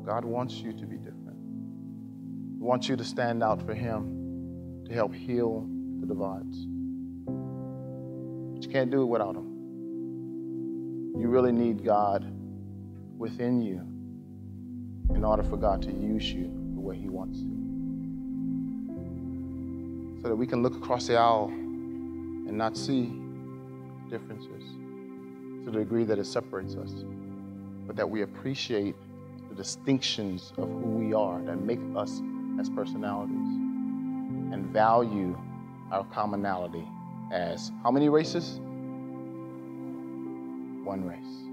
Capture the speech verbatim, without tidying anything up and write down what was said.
God wants you to be different. He wants you to stand out for him, to help heal the divides. But you can't do it without him. You really need God within you in order for God to use you the way he wants to. So that we can look across the aisle and not see differences to the degree that it separates us, but that we appreciate the distinctions of who we are that make us as personalities and value our commonality as how many races? One race.